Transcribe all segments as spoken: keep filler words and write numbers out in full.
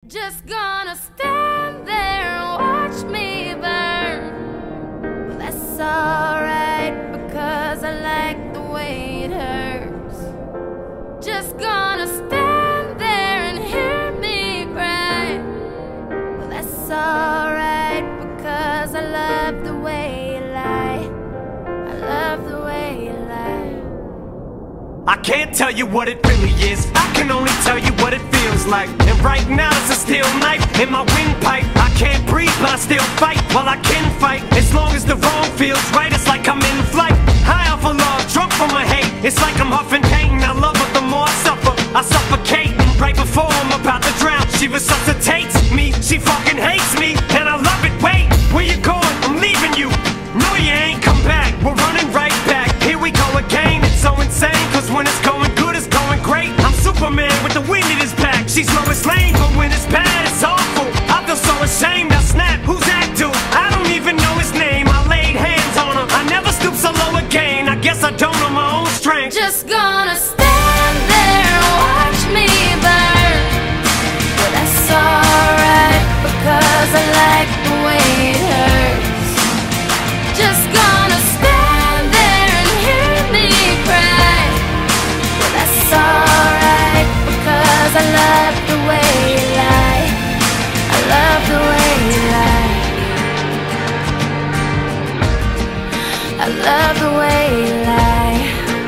Just gonna stand there and watch me burn. Well, that's alright, because I like the way it hurts. Just gonna stand there and hear me cry. Well, that's alright, because I love the way you lie. I love the way you lie. I can't tell you what it really is, I can only tell you what it feels like. And right now it's a steel knife in my windpipe. I can't breathe but I still fight, while I can fight. As long as the wrong feels right, it's like I'm in flight. High off of love, drunk from my hate. It's like I'm huffing pain, I love her the more I suffer. I suffocate, right before I'm about to drown. She resuscitates me, she fucking hates me, and I love it. Wait, where you going? I'm leaving you. No, you ain't come back, we're running right back. Here we go again, it's so insane, cause when it's going good, it's going great. I'm Superman with the wind in his back. She's Lois Lane, but when it's bad, it's awful. I feel so ashamed, I snap, who's that dude? I don't even know his name, I laid hands on him. I never stoop so low again, I guess I don't know my own strength. Just gonna stand there and watch me burn. But that's alright, because I like the way it hurts. Just gonna stand there and hear me cry. But that's alright, because I love the way you lie. I love the way you lie. I love the way you lie.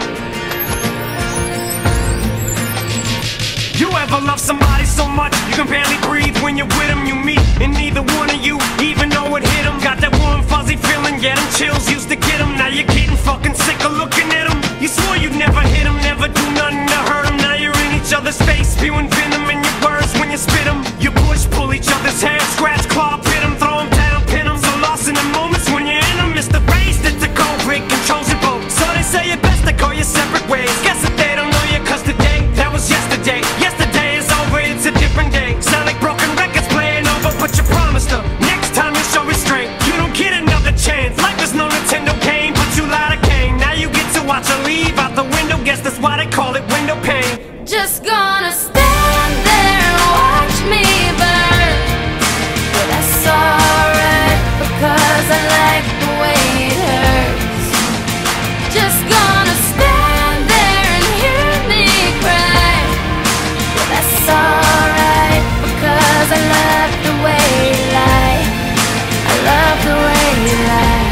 You ever love somebody so much you can barely breathe when you're with them? You meet, and neither one of you even know it hit them. Got that warm fuzzy feeling, yeah, them chills used to get them. Now you're getting fucking sick of looking at them. You swore you'd never hit them, never do nothing to hurt them. Now you're in each other's face, spewing venom in your words when you spit them. You push, pull each other's hair, scratch, claw, pit them, throw them down, pin them. So lost in the moments when you're in them, it's the race that the cold break controls your boat. So they say it best to go your separate ways. Guess that they don't know you, cause today, that was yesterday. Yesterday is over, it's a different day. Sound like broken records playing over, but you promised her next time you show restraint. You don't get another chance. Life is no Nintendo game, but you lied again. Now you get to watch her leave out the window. Guess that's why they call it window pane. Just gonna stand there and watch me burn. But that's alright, because I like the way it hurts. Just gonna stand there and hear me cry. But that's alright, because I love the way you lie. I love the way you lie.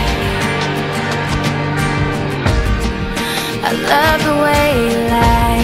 I love the way you lie.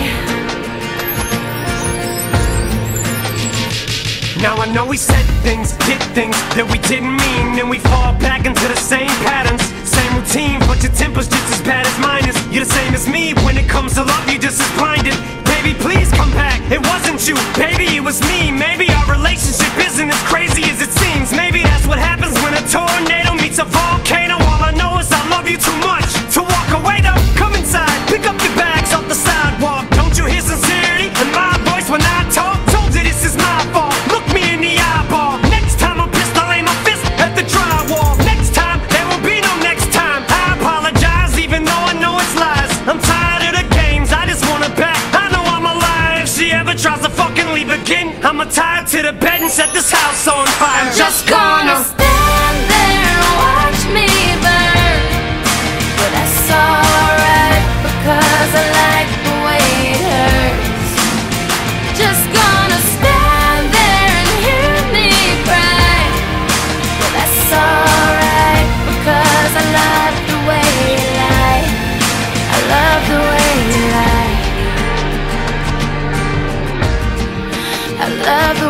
Now I know we said things, did things that we didn't mean, and we fall back into the same patterns, same routine, but your temper's just as bad as mine is. You're the same as me, when it comes to love, you're just as blinded. Baby, please come back, it wasn't you, baby, it was me. Maybe our relationship isn't as crazy as it seems. Maybe that's what happens when a tornado meets a volcano. All I know is I love you too much to walk away though. Come inside, pick up your bags off the sidewalk. Don't you hear sincerity in my voice when I talk? Told you this is my fault, look me in the eyeball. Next time I'm pissed, I'll aim my fist at the drywall. Next time, there will be no next time. I apologize even though I know it's lies. I'm tired of the games, I just want her back. I know I'm alive, if she ever tries to fucking leave again, I'ma tie her to the bed and set this house on fire. I'm just gonna stand there and watch me burn. But that's alright, because I like the way it hurts. Just gonna stand there and hear me cry. But that's alright, because I love the way you lie. I love the way you lie. I love the